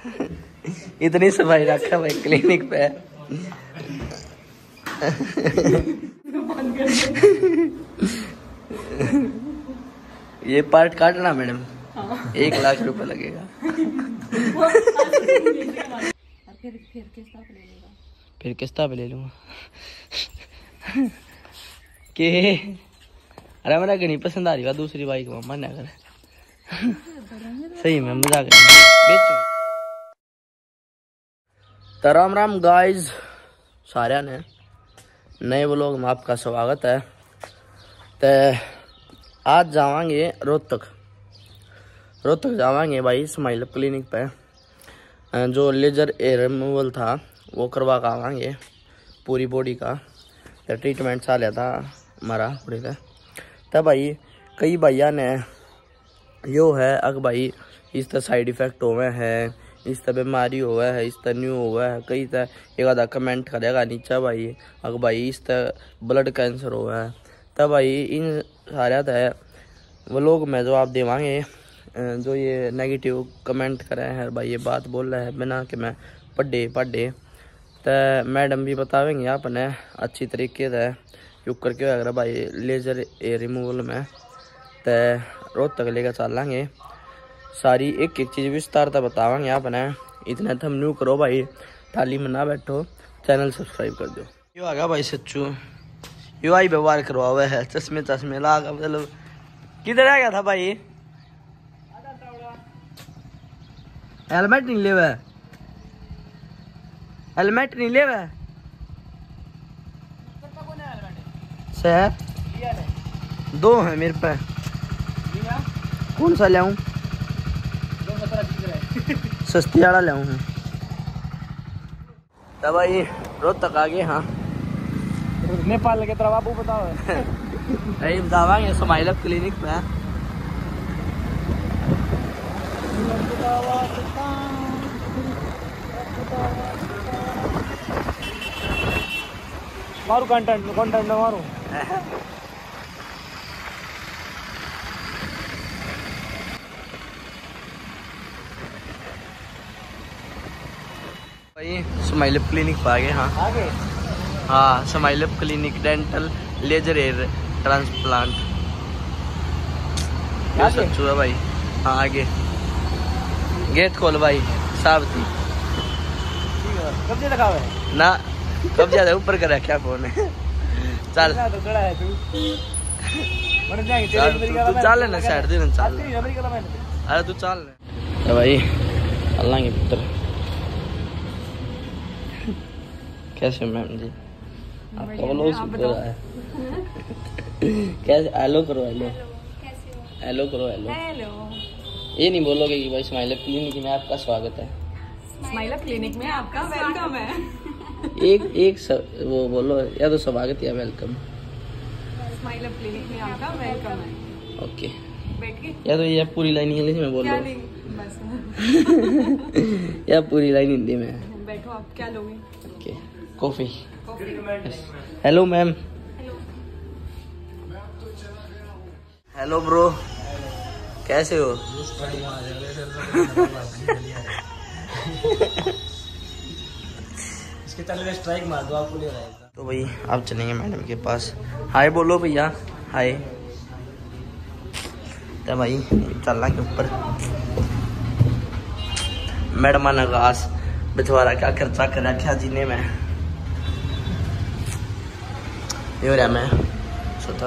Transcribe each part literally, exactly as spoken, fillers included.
इतनी सफाई रखा भाई क्लिनिक पे। ये पार्ट काटना मैडम। हाँ। एक लाख रुपए लगेगा। फिर फिर किस्ता पे ले लूंगा। फिर किस्ता पे ले लूंगा के। अरे मेरा गणी पसंद आ रही है दूसरी बाइक में मन अगर सही में मजाक बेचो। तो राम राम गाइज सारे ने नए व्लॉग में आपका स्वागत है। तो आज जावांगे रोहतक रोहतक जावांगे भाई स्माइल क्लिनिक पे। जो लेजर एयर रिमूवल था वो करवा कर आवांगे पूरी बॉडी का। तो ट्रीटमेंट सा लिया था हमारा पूरी का। तब भाई कई भैया ने यो है अग भाई इस तरह साइड इफेक्ट हुए हैं, इस तरह बीमारी हुआ है, इस तरह न्यू हुआ है। कई तरह एक आधा कमेंट करेगा नीचे भाई अग भाई इस तरह ब्लड कैंसर हुआ है। तब भाई इन सारे है व्लॉग में जो आप देवांगे जो ये नेगेटिव कमेंट करे हैं भाई ये बात बोल रहा है बिना कि मैं पढ़े पढ़े। तो मैडम भी बतावेंगे आपने अच्छी तरीके से यूज करके अगर भाई लेजर एयर रिमूवल में। तो रोहतक लेकर चलेंगे सारी एक एक चीज़ विस्तार तक बतावेंगे आपने। इतना थम न्यू करो भाई थाली में ना बैठो, चैनल सब्सक्राइब कर दो। यो आगा भाई सच्चू यो आई व्यवहार करवा हुआ है चश्मे चश्मे लागा मतलब किधर आ गया था भाई। हेलमेट नहीं ले हुआ हेलमेट नहीं ले हुआ सर दो है मेरे पे कौन सा लाऊं सस्ती वाला लाऊं। तब भाई रोहतक आ गए। हाँ नेपाल के तरफ बाबू बताओ भाई बतावांगे स्माइल क्लिनिक पे। मारू कंटेंट कंटेंट मारू भाई स्माइल क्लिनिक पे आ गए। हाँ आगे हाँ smile clinic dental laser hair transplant Sachchu है भाई। हाँ आगे गेट खोल भाई साहब थी कब्जे लगा हुआ है ना कब ज्यादा ऊपर कर रखा फोन है। चल तो खड़ा है तू मर जाएंगे चल तू चल ना साइड दे ना चल अमेरिका में। अरे तू चल ना भाई अल्लाह के पुत्र कैसे मैम जी आपका व्लॉग शूट हो रहा है कैसे हेलो करो हेलो हेलो करो हेलो। ये नहीं बोलोगे कि भाई स्माइल क्लिनिक में आपका स्वागत है। स्माइल क्लिनिक में आपका वेलकम है। एक एक स, वो बोलो या तो स्वागत या वेलकम। स्माइल क्लिनिक में आपका वेलकम है। ओके बैठिए या तो ये पूरी लाइन इंग्लिश में बोलो बस या पूरी लाइन हिंदी में। बैठो आप क्या लोगे। Okay coffee. Hello ma'am. Hello bro कैसे हो। इसके तले स्ट्राइक मार दो आपको ले रहेगा। तो भाई आप चलेंगे मैडम के पास। हाय बोलो भैया हाय। तो भाई चलना के ऊपर मैडम ने घास बिछवारा क्या खर्चा कर रखा जीने में यो रहा मैं सोता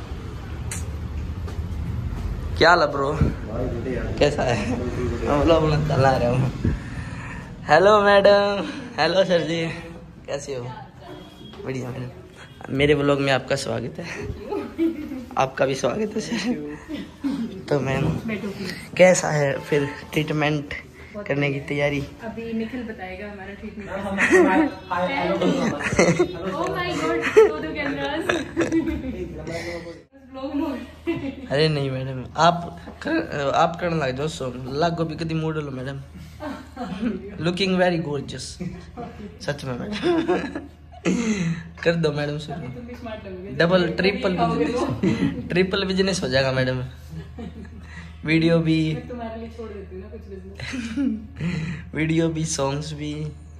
क्या ला ब्रो कैसा है बोलो बोलो चला रहा हूँ। Hello madam hello sir ji कैसे हो। बढ़िया मैडम मेरे ब्लॉग में आपका स्वागत है। आपका भी स्वागत है सर। तो मैम कैसा है फिर ट्रीटमेंट करने की तैयारी। अभी निखिल बताएगा हमारा ट्रीटमेंट। ओह माय गॉड दो दो कैमरास। अरे नहीं मैडम आप कर, आप करने लग जाओ सो लागो भी कभी मॉडल हो मैडम। लुकिंग वेरी गोर्जियस सच में मैडम। कर दो मैडम शुरू डबल ट्रिपल ट्रिपल बिजनेस हो जाएगा मैडम। वीडियो भी मैं तुम्हारे लिए छोड़ देती हूँ ना कुछ बिजनेस। वीडियो भी, सॉन्ग्स भी।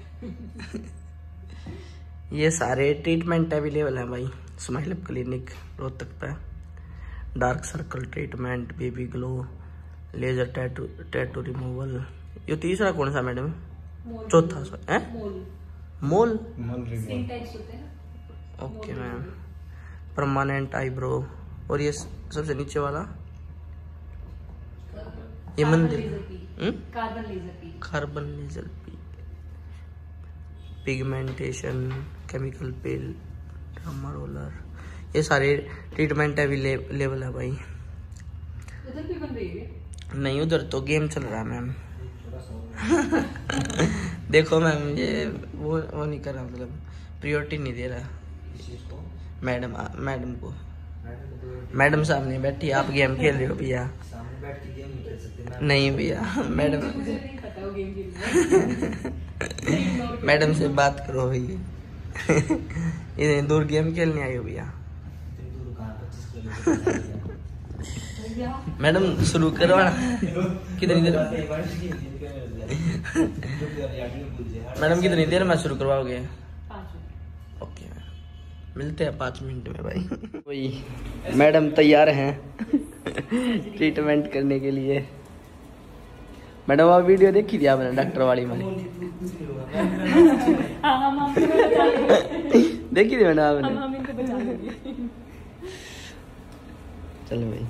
ये सारे ट्रीटमेंट अवेलेबल हैं भाई स्माइल अप क्लिनिक रोहतक पे। Dark circle treatment, baby glow, laser tattoo tattoo removal. ये तीसरा कौन सा मैडम? चौथा है मोल मोल। स्किन टैक्स होते हैं ना। Okay ma'am. Permanent eyebrow. और ये सबसे नीचे वाला ये मंदिर, carbon laser peel. Carbon laser peel, pigmentation, chemical peel, derma roller. ये सारे ट्रीटमेंट अवेलेबल है भाई। उधर भी बन रही है? नहीं, उधर तो गेम चल रहा है मैम। देखो मैम, ये वो वो नहीं कर रहा, मतलब प्रायोरिटी नहीं दे रहा मैडम मैडम को। मैडम सामने बैठी, आप गेम खेल रहे हो भैया। नहीं भैया, मैडम नहीं पता वो गेम खेल रहा है। मैडम से बात करो भैया। इतनी दूर गेम खेलने आई हो भैया। मैडम शुरू करवाना कितनी देर? मैडम कितनी देर में शुरू करवाओगे? ओके, मिलते हैं पाँच मिनट में भाई। वही मैडम तैयार हैं ट्रीटमेंट करने के लिए। मैडम आप वीडियो देखी थी आपने डॉक्टर वाली मैंने? देखी थी मैडम आपने? चलो भाई,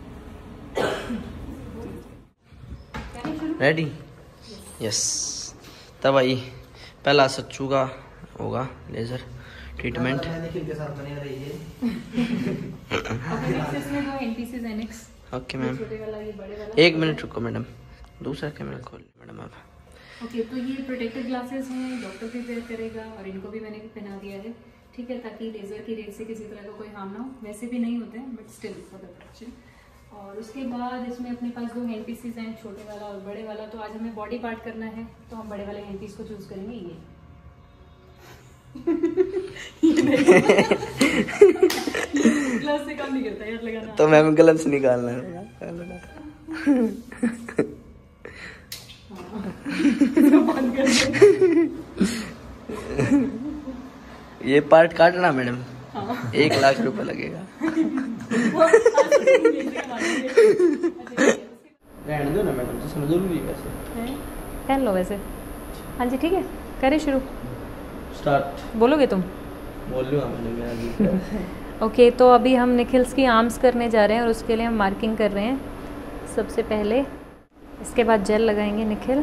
रेडी? यस। तब भाई पहला सच्चू का होगा लेजर ट्रीटमेंट। ओके मैम, एक मिनट रुको मैडम, दूसरा कैमरा खोल मैडम आप। ओके okay, तो ये प्रोटेक्टिव ग्लासेस हैं, डॉक्टर प्रिपेयर करेगा और इनको भी मैंने पहना दिया है, ठीक है, ताकि लेजर की रेज से किसी तरह का कोई हार्म ना हो। वैसे भी नहीं होते हैं but still for the protection. और उसके बाद इसमें अपने पास दो हैंड पीसेस हैं, छोटे वाला और बड़े वाला। तो आज हमें बॉडी पार्ट करना है तो हम बड़े वाले हैंड पीस को चूज करेंगे। ये ग्लव्स से काम नहीं करता यार लगाना। तो मैम ग्लव्स निकालना है। ये पार्ट काटना मैडम। हाँ। एक लाख रुपए लगेगा। रहने दो ना मैडम, तो समझ लो वैसे पहन लो वैसे। हाँ जी ठीक है, करें शुरू। स्टार्ट। बोलोगे तुम? बोल लो मैंने। ओके, तो अभी हम निखिल्स की आर्म्स करने जा रहे हैं और उसके लिए हम मार्किंग कर रहे हैं सबसे पहले। इसके बाद जेल लगाएंगे निखिल।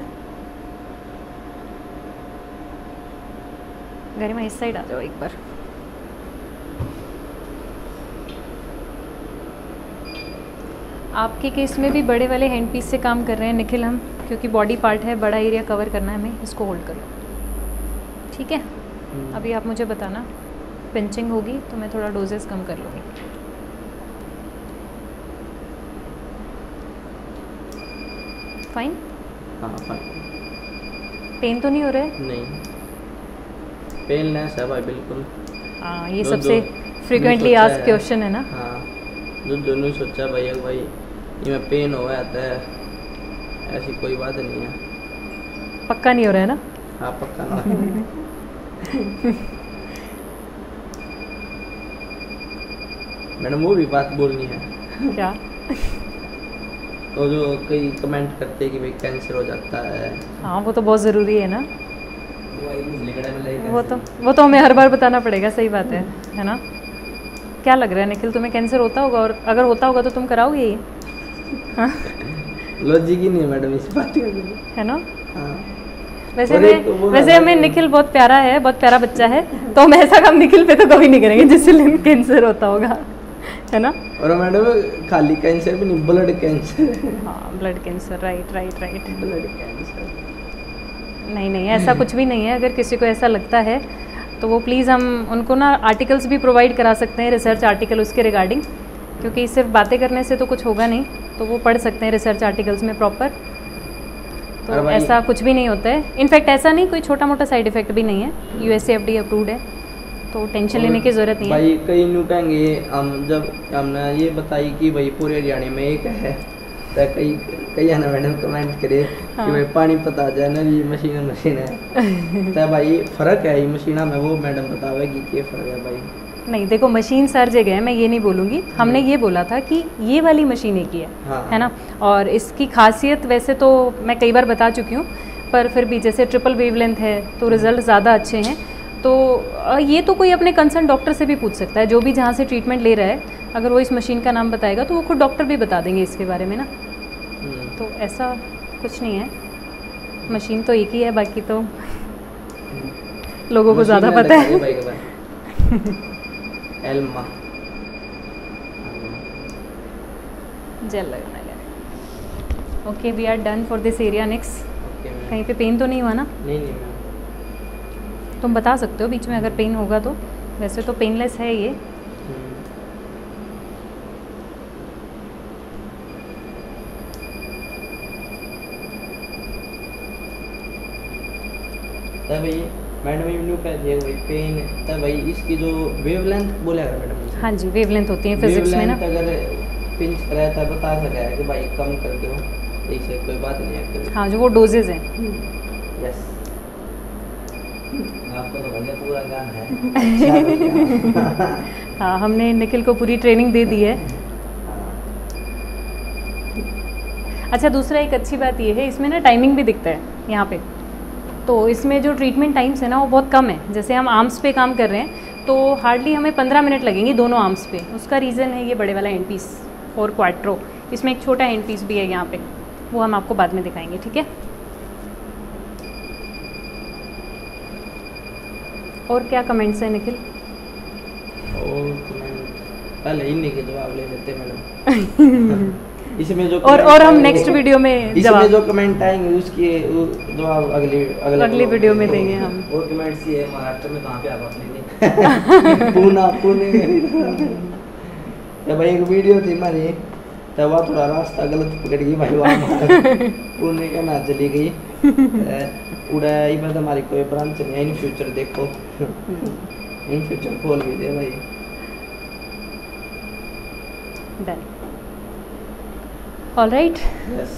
गरिमा इस साइड आ जाओ एक बार। आपके केस में भी बड़े वाले हैंड पीस से काम कर रहे हैं निखिल हम, क्योंकि बॉडी पार्ट है, बड़ा एरिया कवर करना है हमें। इसको होल्ड करो, ठीक है। अभी आप मुझे बताना, पिंचिंग होगी तो मैं थोड़ा डोजेस कम कर लूँगी। फाइन? हाँ फाइन। पेन तो नहीं हो रहा है? नहीं, पेनलेस है भाई बिल्कुल। हाँ, ये सबसे फ्रीक्वेंटली आस्क्ड क्वेश्चन है ना। हाँ, जो दोनों सोचा भाई भाई ये में पेन हो जाता है, ऐसी कोई बात नहीं है। पक्का नहीं हो रहा है ना? हाँ पक्का ना। मैडम वो भी बात बोलनी है। क्या? तो जो कई कमेंट करते हैं कि भाई कैंसर हो जाता है। हाँ वो तो बहुत ज़रूरी है ना। वो तो वो तो हमें हर बार बताना पड़ेगा, सही बात है, है ना। क्या लग रहा है निखिल, तुम्हें कैंसर होता होगा? और अगर होता होगा तो तुम कराओगे ये? हाँ? लॉजिक ही नहीं है मैडम इस बात का, है ना। हाँ। वैसे में तो वैसे हमें निखिल बहुत प्यारा है, बहुत प्यारा बच्चा है, तो हम ऐसा काम निखिल पे तो कभी नहीं करेंगे जिससे कैंसर होता होगा, है ना। और मैडम खाली कैंसर भी नहीं, ब्लड कैंसर। हाँ blood cancer, right right right. Blood cancer नहीं नहीं, ऐसा कुछ भी नहीं है। अगर किसी को ऐसा लगता है तो वो प्लीज़ हम उनको ना आर्टिकल्स भी प्रोवाइड करा सकते हैं, रिसर्च आर्टिकल उसके रिगार्डिंग, क्योंकि सिर्फ बातें करने से तो कुछ होगा नहीं, तो वो पढ़ सकते हैं रिसर्च आर्टिकल्स में प्रॉपर। तो ऐसा कुछ भी नहीं होता है। इनफैक्ट ऐसा नहीं, कोई छोटा मोटा साइड इफेक्ट भी नहीं है, यूएसए एफडी अप्रूव्ड है, तो टेंशन लेने की ज़रूरत नहीं है। भाई कई न्यू कहेंगे हम जब हमने ये बताई कि भाई पूरे हरियाणा में एक है, तो कई कई है ना मैडम कमेंट करे हाँ। कि भाई पानी पता जाए ना ये मशीन मशीन है तो भाई फर्क है ये मशीन में, वो मैडम बतावेगी क्या फर्क है भाई। नहीं देखो, मशीन हर जगह है, मैं ये नहीं बोलूँगी। हमने ये बोला था कि ये वाली मशीन एक ही है, हाँ। है ना। और इसकी खासियत वैसे तो मैं कई बार बता चुकी हूँ, पर फिर भी जैसे ट्रिपल वेवलेंथ है तो रिज़ल्ट ज़्यादा अच्छे हैं। तो ये तो कोई अपने कंसर्न डॉक्टर से भी पूछ सकता है, जो भी जहाँ से ट्रीटमेंट ले रहा है। अगर वो इस मशीन का नाम बताएगा तो वो खुद डॉक्टर भी बता देंगे इसके बारे में ना। तो ऐसा कुछ नहीं है, मशीन तो एक ही है, बाकी तो लोगों को ज़्यादा पता है। एल्मा जेल लगाना है। Okay, we are done for this area. Next, कहीं पे पेन तो नहीं हुआ ना? नहीं नहीं मैम। तुम बता सकते हो बीच में अगर पेन होगा तो, वैसे तो पेनलेस है ये। तब भाई मैडम इन्हों कह दिया भाई पेन, तब भाई इसकी जो वेवलेंथ बोलेगा मैडम। हाँ जी, वेवलेंथ होती है फिजिक्स में ना। अगर पिंच कराया था बता सका है कि भाई कम कर दो, ऐसे कोई बात नहीं है। हाँ, जो वो डोजेज हैं। यस, आपको तो भैया पूरा ज्ञान है। हाँ, हमने निखिल को पूरी ट्रेनिंग दे दी है। अच्छा, दूसरा एक अच्छी बात ये है, इसमें ना टाइमिंग भी दिखता है यहाँ पे। तो इसमें जो ट्रीटमेंट टाइम्स है ना वो बहुत कम है। जैसे हम आर्म्स पे काम कर रहे हैं तो हार्डली हमें पंद्रह मिनट लगेंगे दोनों आर्म्स पे। उसका रीज़न है ये बड़े वाला हैंड पीस और क्वाट्रो। इसमें एक छोटा हैंड पीस भी है यहाँ पे, वो हम आपको बाद में दिखाएंगे, ठीक है। और क्या कमेंट्स हैं निखिल? और कमेंट पहले इन्हीं के जवाब ले लेते मैडम। इसमें जो और और हम नेक्स्ट वीडियो में जवाब, जो कमेंट आएंगे उसके जवाब अगली अगले अगली वीडियो में देंगे हम। और कमेंट्स ये महाराष्ट्र में कहाँ पे आप अपने पूना पुणे जब भाई एक वीडियो थी हमारी, तब वह थोड़ा रास्ता गलत पकड़ गई भाई, वहाँ पुणे का ना चली गई उड़ा। इधर हमारी कोई ब्रांच नहीं है, इन फ्यूचर देखो इन फ्यूचर खोल भी दे भाई। Done, all right. Yes,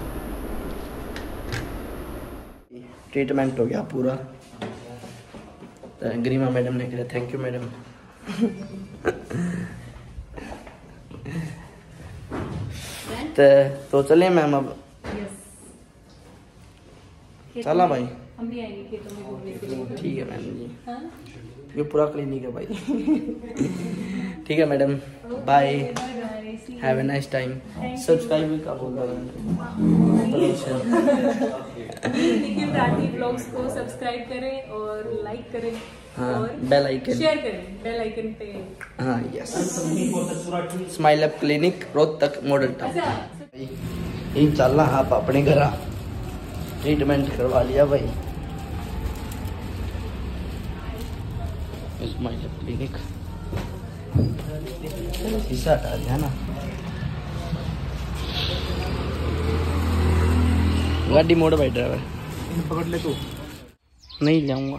treatment हो गया पूरा। गरिमा मैडम ने कहा थैंक यू मैडम। तो तो चले मैम अब। चला भाई, हम भी आएंगे खेतों में घूमने के लिए। ठीक है मैम जी। हाँ? ये पूरा क्लिनिक है भाई। ठीक है madam, bye, have a nice time. Subscribe भी का बोल रहा निखिल राठी ब्लॉग्स को सब्सक्राइब करें और लाइक करें। हाँ, और बेल आइकन शेयर करें बेल आइकन पे। हाँ yes, smile up clinic Rohtak model town. ये चल रहा आप अपने घर ट्रीटमेंट करवा लिया भाई। स्माइल अप क्लिनिक शीशा हटा दिया ना। गाड़ी मोड़ भाई, ड्राइवर पकड़ ले तू। नहीं जाऊंगा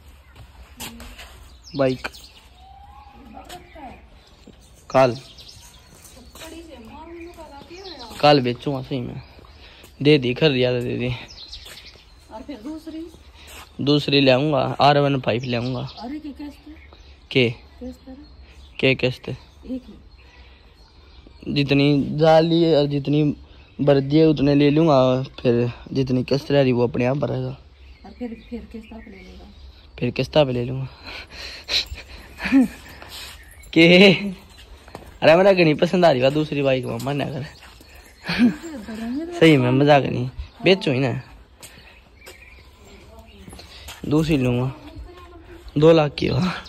बाइक काल काल बेचूंगा सही में। दे दी खर दिया दे दी। और फिर दूसरी दूसरी ले आऊंगा, आर वन फाइव ले आऊंगा। अरे के कैसे के कैसे के किस्त एक ही जितनी जाली और जितनी भर दिए उतने ले लूंगा, फिर जितनी किस्त रह रही वो अपने आप भरेगा। और फिर फिर किस्ता पे ले लेगा। फिर किस्ता पे ले लूंगा। के अरे मेरा गनी पसंद आ रही है दूसरी बाइक में, मन अगर सही में मजाक नहीं, बेचो ही ना। दूसरी लूंगा, दो लाख की हो।